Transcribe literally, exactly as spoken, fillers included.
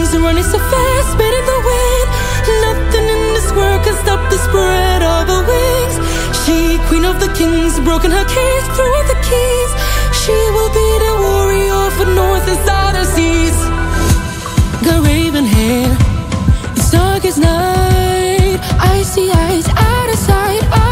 wings, running so fast, spitting the wind. Nothing in this world can stop the spread of her wings. She, queen of the kings, broken her cage, threw out the keys. She will be the warrior for north and southern seas. Got raven hair, it's dark as night. Icy eyes, out of sight.